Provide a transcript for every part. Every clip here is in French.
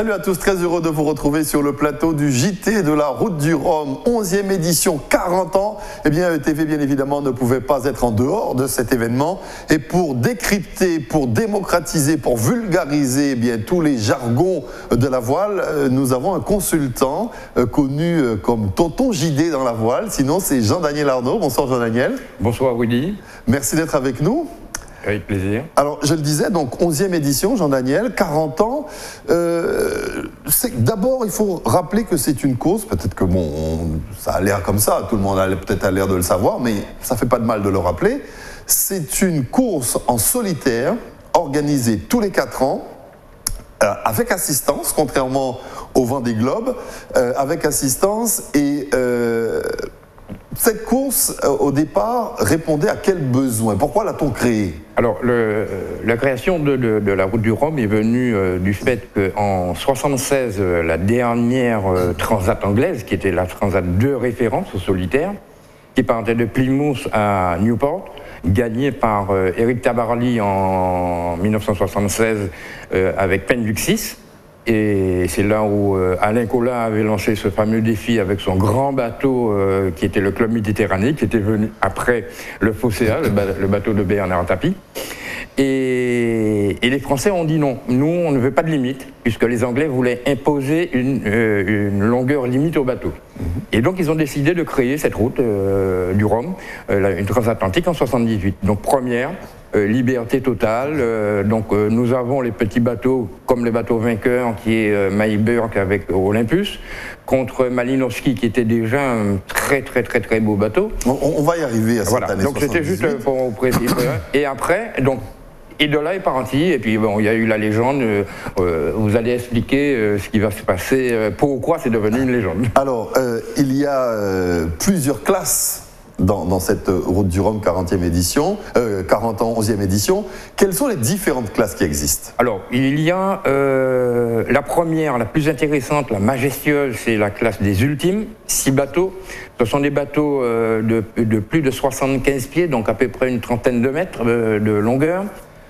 Salut à tous, très heureux de vous retrouver sur le plateau du JT de la Route du Rhum, 11e édition, 40 ans. Eh bien, ETV, bien évidemment, ne pouvait pas être en dehors de cet événement. Et pour décrypter, pour démocratiser, pour vulgariser eh bien, tous les jargons de la voile, nous avons un consultant connu comme Tonton JD dans la voile. Sinon, c'est Jean-Daniel Arnaud. Bonsoir Jean-Daniel. Bonsoir Willy. Merci d'être avec nous. Avec plaisir. Alors, je le disais, donc 11e édition, Jean-Daniel, 40 ans. D'abord, il faut rappeler que c'est une course, peut-être que ça a l'air comme ça, tout le monde a peut-être l'air de le savoir, mais ça ne fait pas de mal de le rappeler. C'est une course en solitaire, organisée tous les 4 ans, avec assistance, contrairement au Vendée Globe, avec assistance et... cette course, au départ, répondait à quel besoin? Pourquoi l'a-t-on créée? Alors, la création de la Route du Rhum est venue du fait qu'en 1976, la dernière transat anglaise, qui était la transat de référence au solitaire, qui partait de Plymouth à Newport, gagnée par Eric Tabarly en 1976 avec Penduxis. Et c'est là où Alain Collat avait lancé ce fameux défi avec son grand bateau qui était le Club Méditerranée, qui était venu après le Phocéa, le bateau de Bernard Tapie. Et les Français ont dit non, nous on ne veut pas de limite, puisque les Anglais voulaient imposer une longueur limite au bateau. Et donc ils ont décidé de créer cette route du Rhum, une transatlantique en 1978. Donc première, liberté totale, nous avons les petits bateaux comme le bateau vainqueur qui est Mayberg avec Olympus, contre Malinowski qui était déjà un très beau bateau. On va y arriver à cette année 78. Donc c'était juste pour préciser. Et après, et de là est parti, et puis bon, il y a eu la légende, vous allez expliquer ce qui va se passer, pourquoi c'est devenu une légende. Alors, il y a plusieurs classes dans cette Route du Rhum 40e édition, 40 ans, 11e édition. Quelles sont les différentes classes qui existent? Alors, il y a la première, la plus intéressante, la majestueuse, c'est la classe des ultimes, 6 bateaux. Ce sont des bateaux de plus de 75 pieds, donc à peu près une trentaine de mètres de longueur.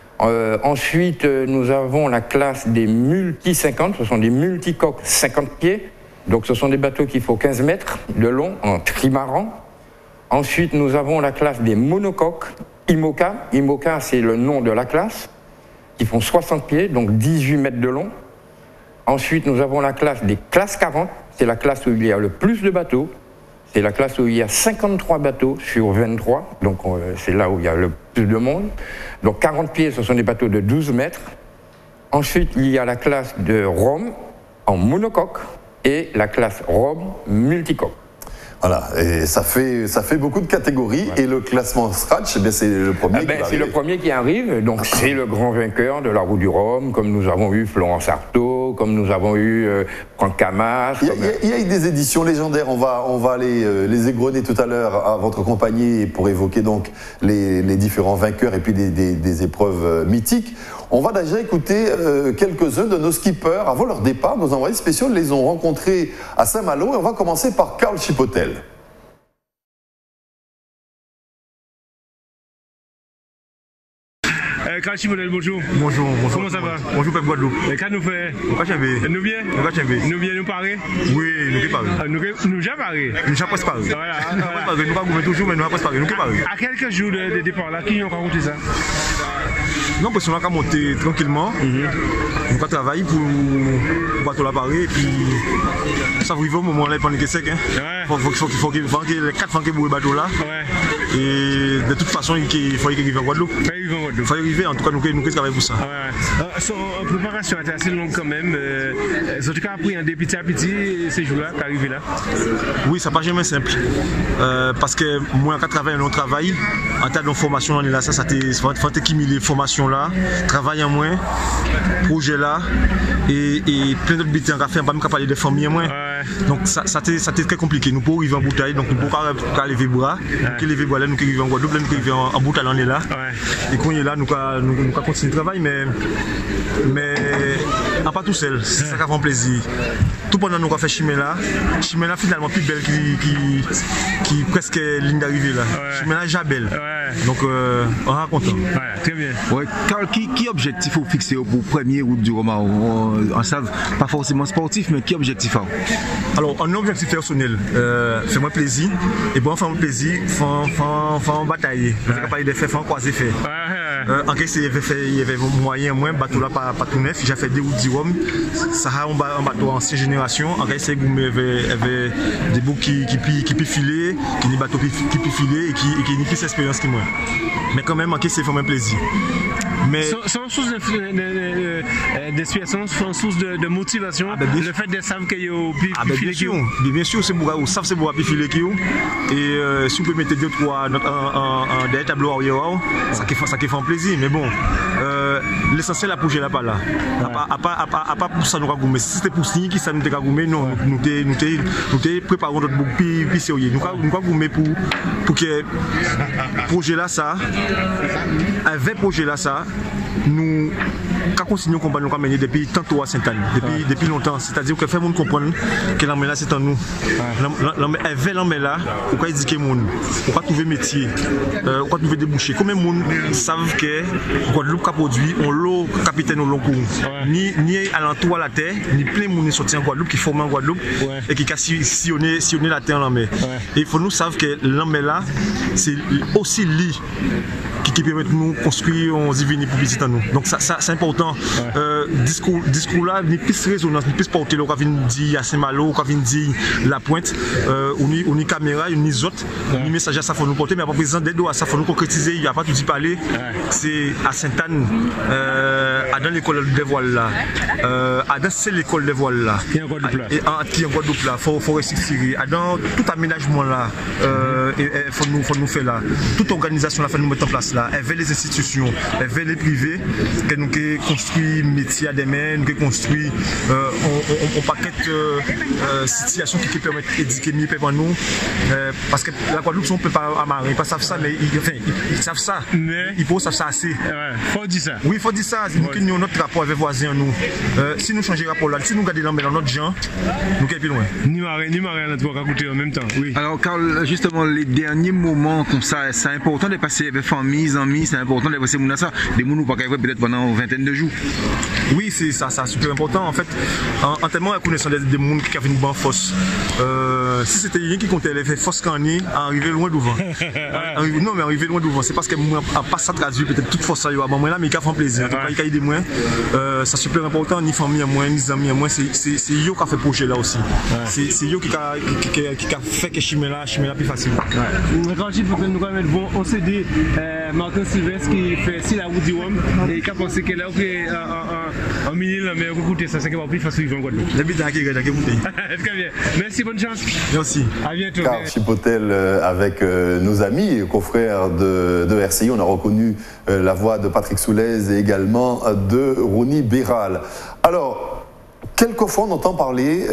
Ensuite, nous avons la classe des multi-50, ce sont des multicoques 50 pieds. Donc ce sont des bateaux qui font 15 mètres de long en trimaran. Ensuite, nous avons la classe des monocoques, IMOCA. IMOCA, c'est le nom de la classe, qui font 60 pieds, donc 18 mètres de long. Ensuite, nous avons la classe des classes 40, c'est la classe où il y a le plus de bateaux. C'est la classe où il y a 53 bateaux sur 23, donc c'est là où il y a le plus de monde. Donc 40 pieds, ce sont des bateaux de 12 mètres. Ensuite, il y a la classe de Rhum en monocoque et la classe Rhum multicoque. Voilà, et ça fait beaucoup de catégories, ouais. Et le classement Scratch, c'est le premier qui arrive. C'est le premier qui arrive, donc c'est le grand vainqueur de la Route du Rhum, comme nous avons eu Florence Artaud, comme nous avons eu Franck Camas. Il y a eu des éditions légendaires, on va les égrener tout à l'heure à votre compagnie pour évoquer donc les différents vainqueurs et puis des épreuves mythiques. On va déjà écouter quelques-uns de nos skippers. Avant leur départ, nos envoyés spéciaux les ont rencontrés à Saint-Malo et on va commencer par Karl Chipotel. Karl Chipotel, bonjour. Bonjour. Comment ça va? Bonjour, Pep Guadeloupe. Qu'est-ce que nous faisons? Nous bien? Nous bien, nous parler? Oui, nous parler. Nous déjà parler? Nous déjà presque parler. Voilà. Nous pas gouverner toujours, mais nous presque parler. Nous parler. À quelques jours de départ là, qui ont raconté ça? Non, parce qu'on a qu'à monter tranquillement. On va travailler pour le bateau l'appareil et puis ça arrive au moment là, pendant que c'est sec. Faut que les 4 fois que vous le bateau là. Et de toute façon, il faut arriver à Guadeloupe. Il faut arriver, en tout cas, nous travaillons pour ça. Son préparation était assez longue quand même. En tout cas, après, un petit à petit, ces jours-là, qui arrivé là. Oui, ça n'a pas jamais simple. Parce que moi, quand je travaille, on travaille. En termes de formation, on est là, ça faut accumuler formation là, travail en moins, projet là, et plein d'autres bêtises à faire, pas même qu'à parler de famille en moins. Donc ça c'était très compliqué. Nous pouvons arriver en bouteille, donc nous pouvons pas lever bras. Nous lever bras là, nous arrivons en Guadeloupe, là, nous arrivons en bouteille, on est là. Et quand on est là, nous continuer le travail, mais pas tout seul, c'est ça qui fait plaisir. Tout pendant nous avons fait Chimela finalement plus belle qui presque ligne d'arrivée là. Chimela Jabel. Donc, on est content. Voilà, très bien. Ouais. Carl, qui objectif vous fixez pour premier route du Rhum? On savent pas forcément sportif, mais qui objectif? Alors, un objectif personnel, fais-moi plaisir. Et bon, fais-moi plaisir, fais-moi batailler. Je ne vais pas parler de faire, fais-moi croiser faire. En cas, il y avait moyen, moins, bateau là, pas tout neuf. J'ai fait des routes du Rhum. Ça a un bateau ancienne génération. En cas, c'est il y avait des bouts qui peuvent filer, qui des bateaux qui peuvent filer et qui n'ont plus d'expérience que moi. Mais quand même, en cas, c'est vraiment plaisir. Mais c'est une source d'inspiration, c'est une source de motivation. Le fait de savoir qu'il y a plus bien sûr, bien sûr, c'est pour ça c'est pour plus filer qui et si vous pouvez mettre 2-3 des tableaux arrière, ça qui fait un plaisir. Mais bon, l'essentiel à bouger là pas là. À pas pour ça nous gagner. Si c'était pour signer qui ça nous gagner, non, nous préparons notre book plus sérieux. Nous gagner pour que projet là ça, avec projet là ça. Nous continuons à combattre nous mener depuis tantôt à Sainte-Anne, depuis longtemps. C'est-à-dire que faire monde comprendre que l'armée là c'est en nous. L'armée là, pourquoi éduquer monde, pourquoi trouver métier, pourquoi trouver déboucher. Combien de monde savent que Guadeloupe a produit, on l'eau capitaine au long cours, ni alentour à la terre, ni plein de monde sorti en Guadeloupe qui forme en Guadeloupe et qui a sillonné la terre en l'armée. Et il faut nous savoir que l'armée là, c'est aussi lui qui permet de nous construire un divini pour visiter nous. Donc ça c'est important. Discours là, ni plus résonance, ni plus porter le vient dire à Saint-Malo, quand vient dire la pointe, on y caméra, on y autres, ni message à ça faut nous porter, mais à présent des deux à ça faut nous concrétiser, il n'y a pas tout dit parler. C'est à Sainte-Anne, dans l'école des voiles là, dans c'est l'école des voiles là. Qui est en Guadeloupe là, faut restructurer. Dans tout aménagement là, faut nous faire là. Toute organisation là, faut nous mettre en place là. Avec les institutions, avec les privés, que nous construisons métiers à des mains, nous construisons un paquet de situations qui permettent d'éduquer mieux pour nous. Parce que la Guadeloupe, on ne peut pas amarrer, ils ne savent ça, mais ils savent ça. Ils peuvent savoir ça assez. Il faut dire ça. Oui, il faut dire ça. Nous avons notre rapport avec les voisins. Si nous changeons de rapport là, si nous gardons dans notre gens, nous sommes plus loin. Ni marrer, notre voix à goûter en même temps. Oui. Alors, Carl, justement, les derniers moments comme ça, c'est important de passer avec famille. C'est important de passer ça. Des gens ne peuvent pas peut-être pendant une vingtaine de jours. Oui, c'est ça, c'est super important. En fait, en tellement reconnaissant des gens qui avaient une bonne force. Si c'était rien qui comptait les forces qu'on a, arriver loin devant. Non, mais arriver loin devant. C'est parce que moi, pas ça traduit peut-être toute force à moi là, mais il fait plaisir. En tout cas, il y a des moins. C'est super important. Ni famille à moi, ni amis à moi. C'est eux qui a fait projet là aussi. C'est eux qui a fait que chemin là plus facile. Quand je dis que nous allons bon, on s'est dit. Martin Sylvestre qui fait si la route du Rhum et qui a pensé que là, en minute, mais écoutez, ça c'est qu'il va plus facile en Guadeloupe. Très bien. Merci, bonne chance. Merci. À bientôt. Carl Chipotel avec nos amis et confrères de RCI. On a reconnu la voix de Patrick Soulez et également de Ronnie Béral. Alors, quelquefois, on entend parler,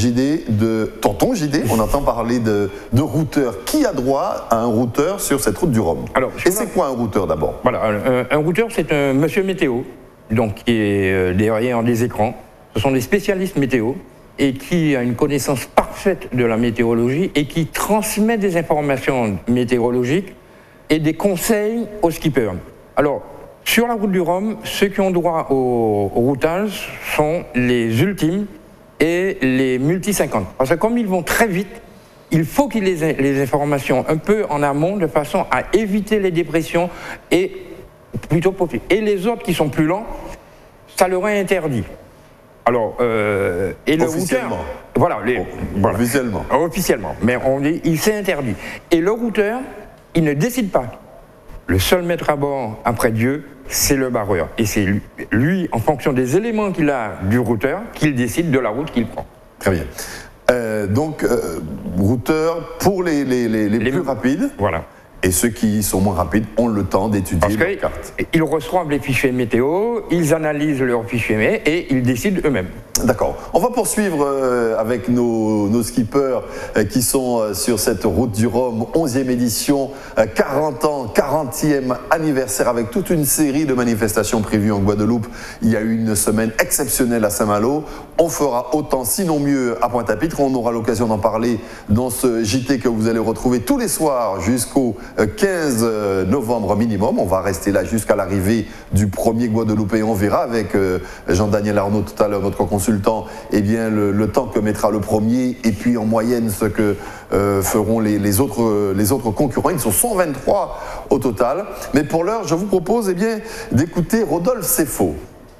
tonton JD, on entend parler de routeur. Qui a droit à un routeur sur cette route du Rhum? Alors, et c'est quoi un routeur d'abord? Voilà, un routeur, c'est un monsieur météo, donc qui est derrière des écrans. Ce sont des spécialistes météo et qui a une connaissance parfaite de la météorologie et qui transmet des informations météorologiques et des conseils aux skippers. Alors, sur la route du Rhum, ceux qui ont droit au routage sont les ultimes et les multi-50. Parce que comme ils vont très vite, il faut qu'ils aient les informations un peu en amont de façon à éviter les dépressions et plutôt profiter. Et les autres qui sont plus lents, ça leur est interdit. Alors, et le routeur, voilà, officiellement. Officiellement, mais on dit, il s'est interdit. Et le routeur, il ne décide pas. Le seul maître à bord après Dieu, c'est le barreur. Et c'est lui, en fonction des éléments qu'il a du routeur, qu'il décide de la route qu'il prend. Très bien. Donc, routeur pour les plus rapides. Voilà. Et ceux qui sont moins rapides ont le temps d'étudier leur carte. Ils reçoivent les fichiers météo, ils analysent leurs fichiers et ils décident eux-mêmes. D'accord. On va poursuivre avec nos skippers qui sont sur cette route du Rhum, 11e édition, 40 ans, 40e anniversaire avec toute une série de manifestations prévues en Guadeloupe. Il y a eu une semaine exceptionnelle à Saint-Malo. On fera autant, sinon mieux, à Pointe-à-Pitre. On aura l'occasion d'en parler dans ce JT que vous allez retrouver tous les soirs jusqu'au 15 novembre minimum. On va rester là jusqu'à l'arrivée du premier Guadeloupéen. On verra avec Jean-Daniel Arnaud tout à l'heure, notre consultant, eh bien, le temps que mettra le premier et puis en moyenne ce que feront les autres concurrents. Ils sont 123 au total. Mais pour l'heure, je vous propose eh bien, d'écouter Rodolphe Sefo.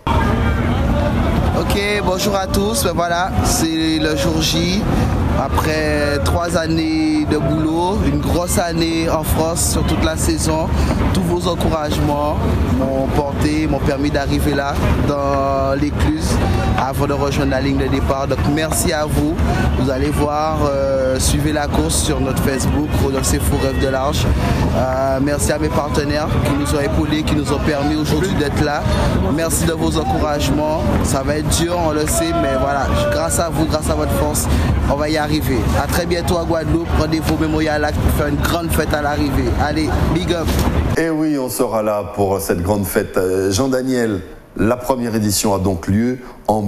Ok, bonjour à tous. Ben voilà, c'est le jour J. Après 3 années de boulot, une grosse année en France sur toute la saison, tous vos encouragements m'ont permis d'arriver là dans l'écluse avant de rejoindre la ligne de départ. Donc merci à vous. Vous allez voir, suivez la course sur notre Facebook, Rodolphe Sefo Rêve de Large. Merci à mes partenaires qui nous ont épaulés, qui nous ont permis aujourd'hui d'être là. Merci de vos encouragements. Ça va être dur, on le sait, mais voilà, grâce à vous, grâce à votre force, on va y arriver. A très bientôt à Guadeloupe. Rendez-vous au Mémorial Lac pour faire une grande fête à l'arrivée. Allez, big up. Et oui, on sera là pour cette grande fête. Jean-Daniel, la première édition a donc lieu en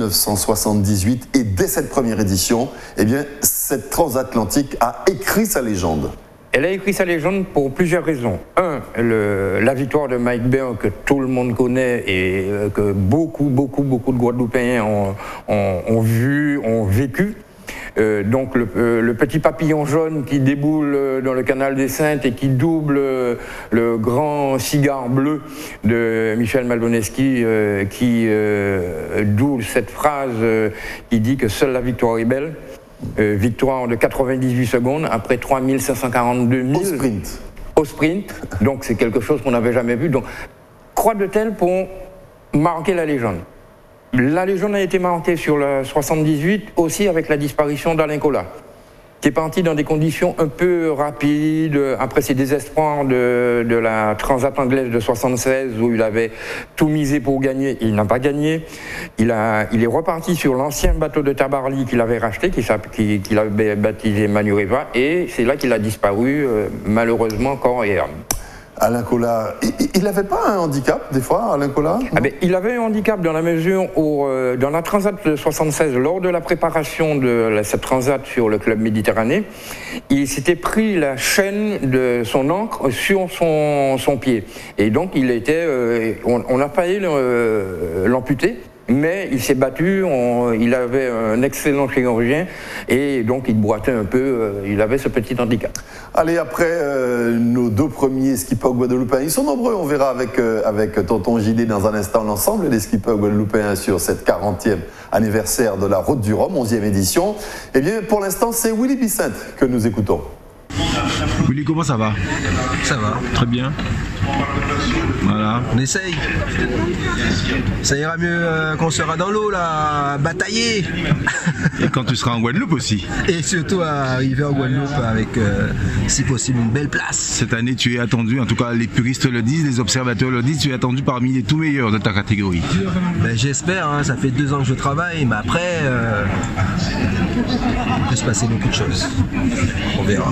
1978 et dès cette première édition, eh bien, cette transatlantique a écrit sa légende. Elle a écrit sa légende pour plusieurs raisons. Un, la victoire de Mike Bear que tout le monde connaît et que beaucoup de Guadeloupéens ont vu, ont vécu. Donc le petit papillon jaune qui déboule dans le canal des Saintes et qui double le grand cigare bleu de Michel Malboneski qui d'où cette phrase qui dit que seule la victoire est belle. Victoire de 98 secondes après 3542 000 au sprint. Au sprint, donc c'est quelque chose qu'on n'avait jamais vu. Donc croix de tel pour marquer la légende. La légende a été marquée sur le 78 aussi avec la disparition d'Alain Colas, qui est parti dans des conditions un peu rapides après ses désespoirs de la Transat anglaise de 76 où il avait tout misé pour gagner. Il n'a pas gagné. Il est reparti sur l'ancien bateau de Tabarly qu'il avait racheté, qu'il avait baptisé Manureva, et c'est là qu'il a disparu malheureusement corps et âme. Alain Colas, il n'avait pas un handicap des fois, Alain Colas? Il avait un handicap dans la mesure où, dans la Transat de 76, lors de la préparation de cette Transat sur le club Méditerranée, il s'était pris la chaîne de son ancre sur son pied. Et donc, on a failli l'amputer. Mais il s'est battu, il avait un excellent chirurgien et donc il boitait un peu, il avait ce petit handicap. Allez, après nos deux premiers skippers guadeloupéens, ils sont nombreux, on verra avec tonton JD dans un instant l'ensemble des skippers guadeloupéens sur cette 40e anniversaire de la Route du Rhum, 11e édition. Eh bien, pour l'instant, c'est Willy Bicente que nous écoutons. Willy, comment ça va? Ça va. Très bien. Voilà. On essaye. Ça ira mieux quand on sera dans l'eau, là, batailler. Et quand tu seras en Guadeloupe aussi. Et surtout arriver en Guadeloupe avec, si possible, une belle place. Cette année, tu es attendu, en tout cas les puristes le disent, les observateurs le disent, tu es attendu parmi les tout meilleurs de ta catégorie. Ben, j'espère, hein, ça fait 2 ans que je travaille, mais après, il peut se passer beaucoup de choses. On verra.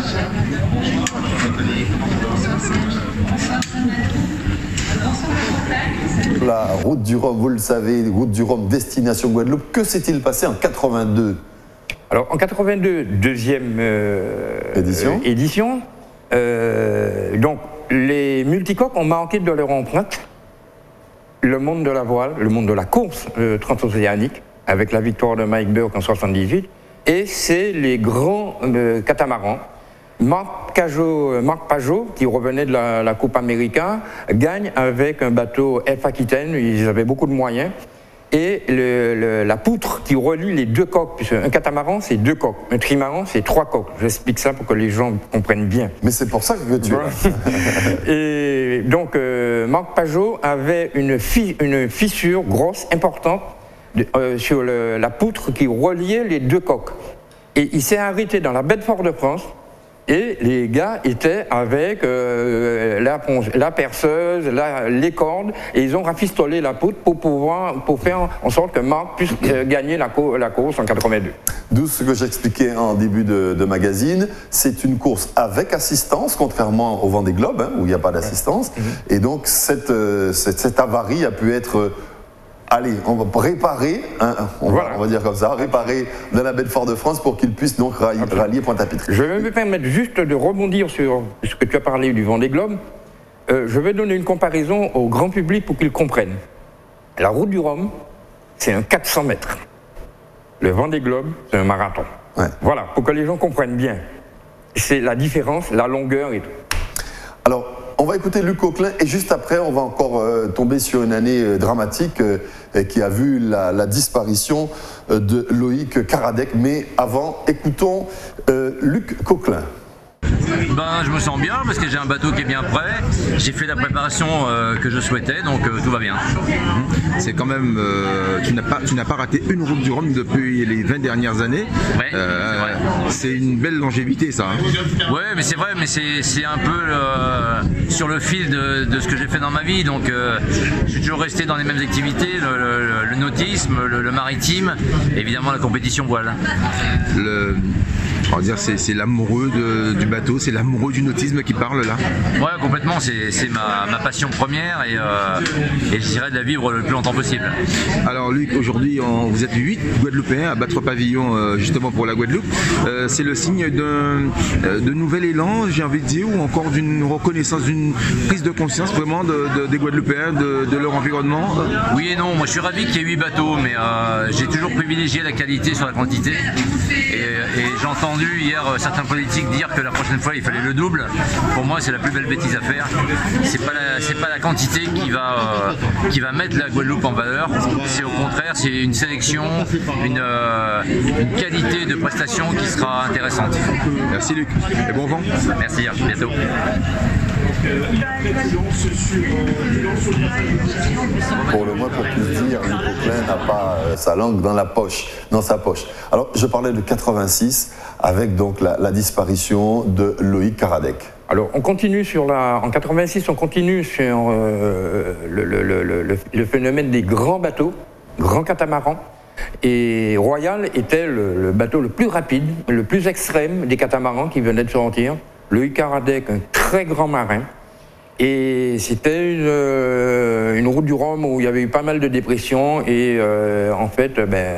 La Route du Rhum, vous le savez, Route du Rhum, destination Guadeloupe. Que s'est-il passé en 82? Alors en 82, deuxième édition. Donc les multicoques ont marqué de leur empreinte le monde de la voile, le monde de la course transocéanique, avec la victoire de Mike Burke en 78, et c'est les grands catamarans. Marc Pajot, qui revenait de la Coupe América, gagne avec un bateau F Aquitaine, ils avaient beaucoup de moyens, et la poutre qui relie les deux coques, puisque un catamaran c'est 2 coques, un trimaran c'est 3 coques. J'explique ça pour que les gens comprennent bien. Mais c'est pour ça que tu Et donc Marc Pajot avait une fissure grosse, importante, sur la poutre qui reliait les 2 coques. Et il s'est arrêté dans la baie de Fort-de-France Et les gars étaient avec la perceuse, les cordes, et ils ont rafistolé la poutre pour faire en sorte que Marc puisse gagner la course en 82. D'où ce que j'expliquais en début de magazine, c'est une course avec assistance, contrairement au Vendée Globe, où il n'y a pas d'assistance. Et donc cette avarie a pu être... Allez, on va réparer, on va dire comme ça, réparer dans la baie de Fort-de-France pour qu'il puisse donc rallier Pointe-à-Pitre. Je vais me permettre juste de rebondir sur ce que tu as parlé du Vendée Globe. Je vais donner une comparaison au grand public pour qu'ils comprennent. La route du Rhum, c'est un 400 mètres. Le Vendée Globe, c'est un marathon. Ouais. Voilà, pour que les gens comprennent bien. C'est la différence, la longueur et tout. Alors, on va écouter Luc Coquelin et juste après, on va encore tomber sur une année dramatique qui a vu la disparition de Loïc Karadec. Mais avant, écoutons Luc Coquelin. Ben, je me sens bien parce que j'ai un bateau qui est bien prêt, j'ai fait la préparation que je souhaitais, donc tout va bien. C'est quand même, tu n'as pas raté une route du Rhum depuis les 20 dernières années. Ouais, c'est une belle longévité ça. Hein. Ouais, mais c'est vrai, mais c'est un peu sur le fil de ce que j'ai fait dans ma vie, donc je suis toujours resté dans les mêmes activités, le nautisme, le maritime, évidemment la compétition voile. On va dire c'est l'amoureux du bateau, c'est l'amoureux du nautisme qui parle là. Ouais, complètement, c'est ma passion première et j'essaierai de la vivre le plus longtemps possible. Alors Luc, aujourd'hui vous êtes 8 Guadeloupéens à battre pavillon justement pour la Guadeloupe. C'est le signe de nouvel élan, j'ai envie de dire, ou encore d'une reconnaissance, d'une prise de conscience vraiment des Guadeloupéens, de leur environnement. Oui et non, moi je suis ravi qu'il y ait 8 bateaux, mais j'ai toujours privilégié la qualité sur la quantité. Et j'ai entendu hier certains politiques dire que la prochaine fois il fallait le double. Pour moi c'est la plus belle bêtise à faire. C'est pas la quantité qui va mettre la Guadeloupe en valeur. C'est au contraire, c'est une sélection, une qualité de prestation qui sera intéressante. Merci Luc et bon vent. Merci, à bientôt. Pour le moins, pour tout dire, Luc Coquelin n'a pas sa langue dans sa poche. Alors, je parlais de 86 avec donc la disparition de Loïc Karadec. Alors, on continue en 86, on continue sur le phénomène des grands bateaux, grands catamarans. Et Royal était le bateau le plus rapide, le plus extrême des catamarans qui venaient de sortir. Loïc Karadec, un très grand marin. Et c'était une route du Rhum où il y avait eu pas mal de dépressions. Et en fait,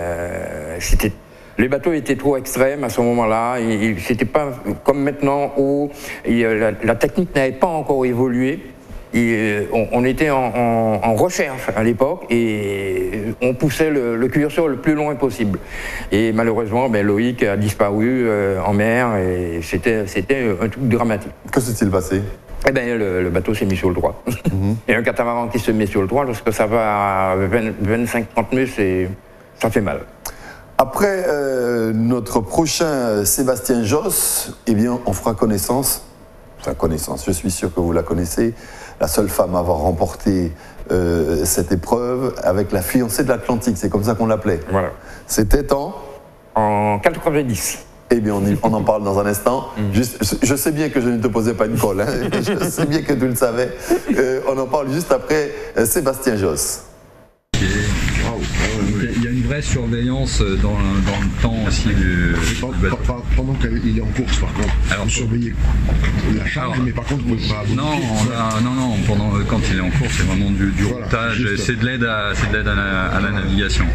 les bateaux étaient trop extrêmes à ce moment-là. C'était pas comme maintenant où la technique n'avait pas encore évolué. On était en recherche à l'époque et on poussait le curseur le plus loin possible. Et malheureusement, Loïc a disparu en mer et c'était un truc dramatique. Que s'est-il passé ? Eh bien, le bateau s'est mis sur le droit. Et un catamaran qui se met sur le droit, lorsque ça va à 25-30 nœuds, ça fait mal. Après notre prochain Sébastien Josse, eh bien, on fera connaissance, je suis sûr que vous la connaissez, la seule femme à avoir remporté cette épreuve avec la fiancée de l'Atlantique, c'est comme ça qu'on l'appelait. Voilà. C'était en 90. Eh bien, on en parle dans un instant. Je sais bien que je ne te posais pas une colle, hein. Je sais bien que tu le savais. On en parle juste après Sébastien Josse. Il y a une vraie surveillance dans le temps aussi du pendant qu'il est en course, par contre. Alors, vous surveillez la charge, mais par contre, vous ne pouvez pas... Non, quand il est en course, c'est vraiment du voilà, routage, c'est de l'aide à la navigation.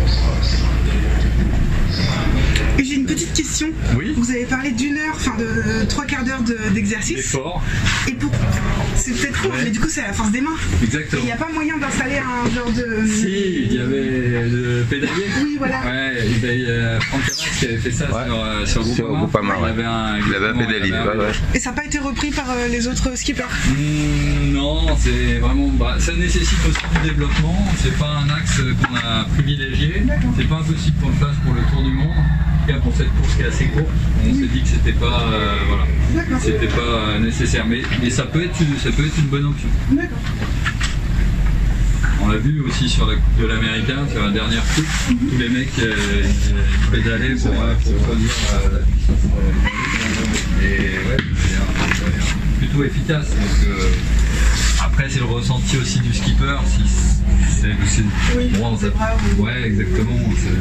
Et j'ai une petite question. Oui. Vous avez parlé d'une heure, enfin de 3/4 d'heure d'exercice. Effort. Et c'est peut-être court, mais du coup c'est à la force des mains. Exactement. Il n'y a pas moyen d'installer un genre de... Si, il y avait le pédalier. Oui, voilà. Ouais, il y a Franck Camas qui avait fait ça sur Groupama. Il avait un pédalier. Et ça n'a pas été repris par les autres skippers? Non, c'est vraiment... ça nécessite aussi du développement. C'est pas un axe qu'on a privilégié. C'est pas impossible qu'on le fasse pour le Tour du Monde. En tout cas pour cette course qui est assez courte, on s'est dit que c'était pas, c'était pas nécessaire, mais ça peut être une bonne option. On l'a vu aussi sur la Coupe de l'Américain, sur la dernière coupe, tous les mecs ils pédalaient pour produire la puissance. Et ouais, c'est plutôt efficace. Donc, après, c'est le ressenti aussi du skipper. Si oui, bon, ouais, exactement.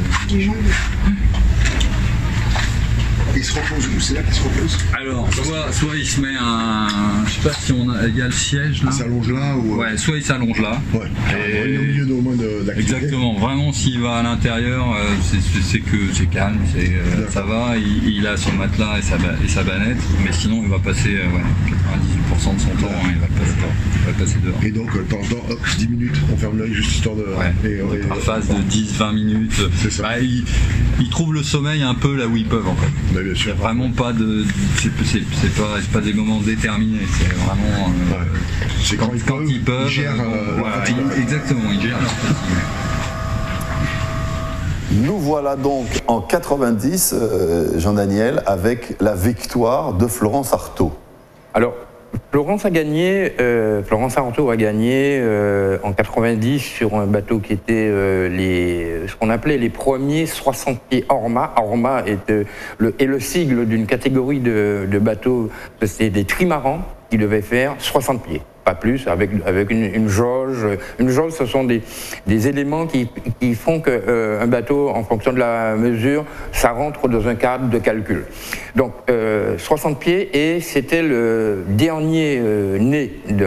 Il se repose où? C'est là qu'il se repose? Alors, soit il se met un. Je sais pas si il y a le siège là. Il s'allonge là ou. Ouais, soit il s'allonge là. Ouais. Il est au milieu de moins d'activité. Exactement. Vraiment, s'il va à l'intérieur, c'est que c'est calme, ça va. Il a son matelas et sa banette, mais sinon il va passer 98% de son temps, il va passer dehors. Et donc, de temps en temps, hop, 10 minutes, on ferme l'œil juste histoire de. Ouais. En phase de 10-20 minutes. C'est ça. Bah, ils trouvent le sommeil un peu là où ils peuvent en fait. Bah, bien sûr. Il n'y a vraiment pas de. C'est pas des moments déterminés, c'est vraiment. C'est quand ils peuvent. Ils gèrent leur fatigue. Exactement, ils gèrent leur fatigue. Nous voilà donc en 90, Jean-Daniel, avec la victoire de Florence Artaud. Alors, Florence Artaud a gagné en 90 sur un bateau qui était ce qu'on appelait les premiers 60 pieds Orma. Orma est le sigle d'une catégorie de bateaux, c'était des trimarans qui devaient faire 60 pieds. Pas plus, avec une jauge. Une jauge, ce sont des éléments qui font qu'un bateau, en fonction de la mesure, ça rentre dans un cadre de calcul. Donc, 60 pieds, et c'était le dernier né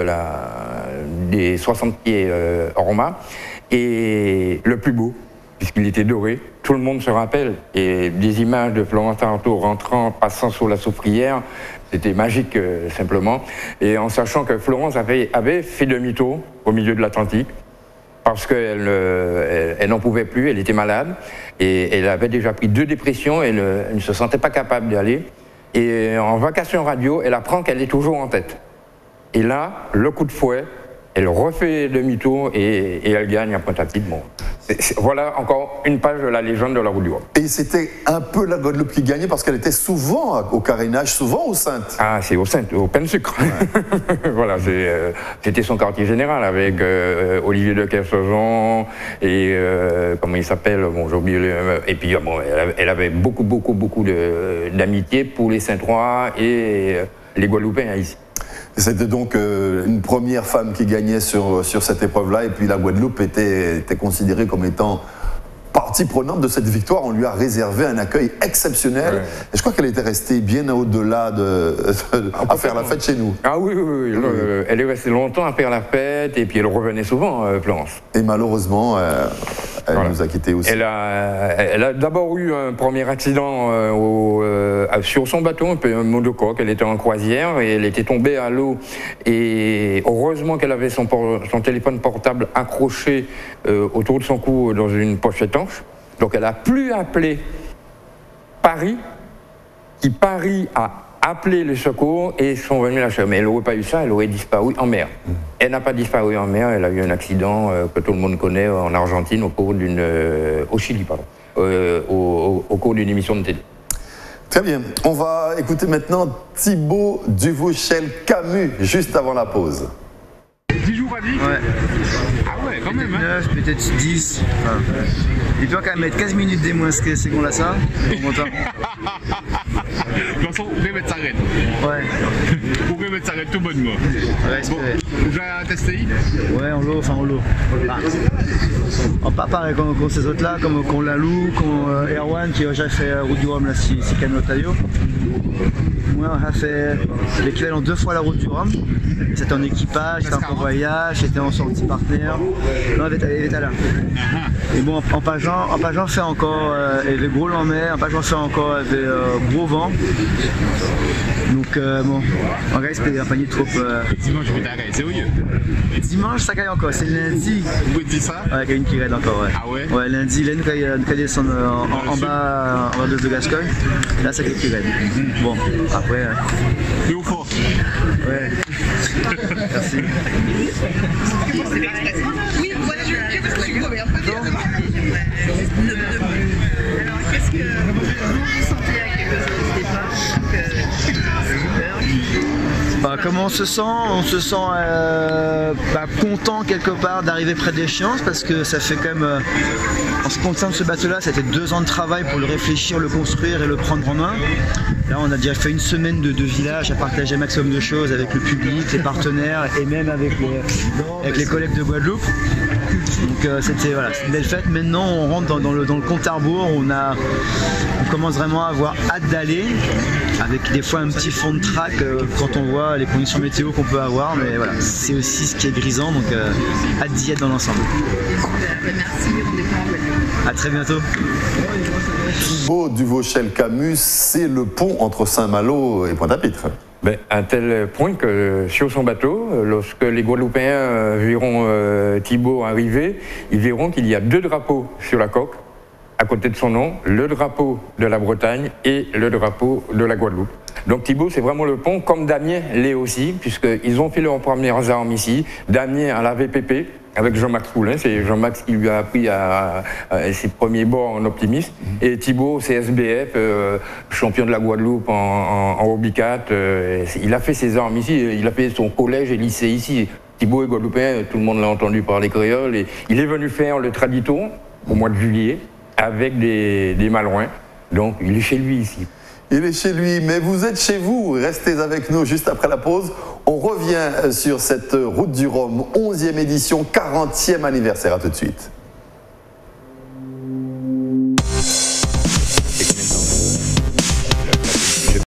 des 60 pieds Orma, et le plus beau, puisqu'il était doré. Tout le monde se rappelle, et des images de Florence Artaud rentrant, passant sous la soufrière, c'était magique simplement. Et en sachant que Florence avait fait demi-tour au milieu de l'Atlantique, parce qu'elle n'en pouvait plus, elle était malade, et elle avait déjà pris 2 dépressions, elle ne se sentait pas capable d'y aller. Et en vacation radio, elle apprend qu'elle est toujours en tête. Et là, le coup de fouet, elle refait demi-tour et elle gagne à Pointe-à-Pitre. Bon. Voilà encore une page de la légende de la Route du Rhum. Et c'était un peu la Guadeloupe qui gagnait parce qu'elle était souvent au carénage, souvent au Saintes. Ah, c'est au Saintes, au pain de sucre. Ouais. Voilà, c'était son quartier général avec Olivier de Kersauzon et comment il s'appelle, bon, j'ai oublié et puis bon, elle avait beaucoup d'amitié pour les Saint-Trois et les Guadeloupéens ici. C'était donc une première femme qui gagnait sur cette épreuve-là, et puis la Guadeloupe était considérée comme étant partie prenante de cette victoire. On lui a réservé un accueil exceptionnel, ouais. Et je crois qu'elle était restée bien au-delà à faire la fête chez nous. Ah oui. Elle est restée longtemps à faire la fête, et puis elle revenait souvent, Florence. Et malheureusement, elle nous a quittés aussi. Elle a d'abord eu un premier accident sur son bateau, un monocoque. Elle était en croisière et elle était tombée à l'eau. Et heureusement qu'elle avait son téléphone portable accroché autour de son cou dans une poche étanche. Donc elle a pu appeler Paris, qui Paris a appelé les secours et sont venus la chercher. Mais elle n'aurait pas eu ça, elle aurait disparu en mer. Elle n'a pas disparu en mer, elle a eu un accident que tout le monde connaît en Argentine au Chili, pardon, au cours d'une émission de télé. Très bien, on va écouter maintenant Thibaut Duvauchel-Camus, juste avant la pause. 10 jours à 10 ? Ouais. Ah ouais, quand même, 9, peut-être 10. Enfin, il peut quand même mettre 15 minutes des moins que c'est qu'on l'a ça. Bon temps. De toute façon, vous pouvez mettre sa raide. Ouais. Vous pouvez mettre sa raide tout bonnement. Ouais, bon, vous avez testé ? Ouais, en lot. Pas pareil comme ces autres-là, comme Lalou, comme Erwan qui a déjà fait Route du Rhum, là, si Canotayo. Moi, on a fait l'équivalent 2 fois la Route du Rhum. C'était en équipage, c'était en convoyage, c'était en sortie partenaire. Non, avec Vétala. Et bon, en Pageant fait encore, il y avait gros en mer, en Pageant fait encore, avec gros vent. Donc bon, en vrai, c'était un panier trop. Dimanche, je vais t'arrêter, c'est sérieux. Dimanche, ça caille encore, c'est lundi. Vous dites ça? Ouais, il y a une qui raide encore, ouais. Ah ouais? Ouais, lundi, là, nous descend en bas de Gascogne. Là, c'est qui raide. Bon, après. Et au fort? Ouais. Merci. Oui, voilà, je suis combien? Alors, qu'est-ce que vous sentez à quelque chose des pas Comment on se sent? On se sent content quelque part d'arriver près de l'échéance parce que ça fait quand même, en ce qui concerne ce bateau-là, ça a été 2 ans de travail pour le réfléchir, le construire et le prendre en main. Là, on a déjà fait une semaine de village à partager un maximum de choses avec le public, les partenaires et même avec les collègues de Guadeloupe. Donc c'était une belle fête. Maintenant, on rentre dans le compte à rebours. On commence vraiment à avoir hâte d'aller, avec des fois un petit fond de trac quand on voit les conditions météo qu'on peut avoir. Mais voilà, c'est aussi ce qui est grisant. Donc hâte d'y être dans l'ensemble. Merci, rendez-vous. À très bientôt. Thibaut Duvauchel-Camus, c'est le pont entre Saint-Malo et Pointe-à-Pitre. À tel point que sur son bateau, lorsque les Guadeloupéens verront Thibaut arriver, ils verront qu'il y a 2 drapeaux sur la coque, à côté de son nom, le drapeau de la Bretagne et le drapeau de la Guadeloupe. Donc Thibaut, c'est vraiment le pont, comme Damien l'est aussi, puisqu'ils ont fait leurs premières armes ici. Damien à la VPP, avec Jean-Max Poulin, c'est Jean-Max qui lui a appris à ses premiers bords en optimiste. Et Thibaut, CSBF, champion de la Guadeloupe en Obicat, il a fait ses armes ici, il a fait son collège et lycée ici. Thibaut est guadeloupéen, tout le monde l'a entendu parler créole. Et il est venu faire le traditon au mois de juillet avec des Malouins. Donc il est chez lui ici. Il est chez lui, mais vous êtes chez vous. Restez avec nous juste après la pause. On revient sur cette route du Rhum, 11e édition, 40e anniversaire. À tout de suite.